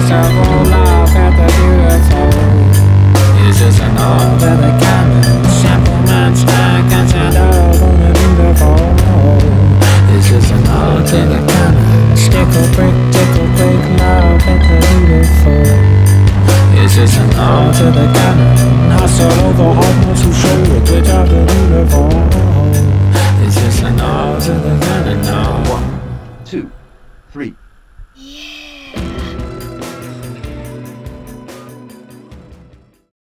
several laugh at the beautiful. It's just an ode to the common. Simple man snack and stand up on the beautiful. It's just an ode to the common. Stickle brick, tickle quick, love at the beautiful. It's just an ode to the common. Hustle over hardness who show a good job the beautiful. It's just an ode to the common. 1, 2, 3.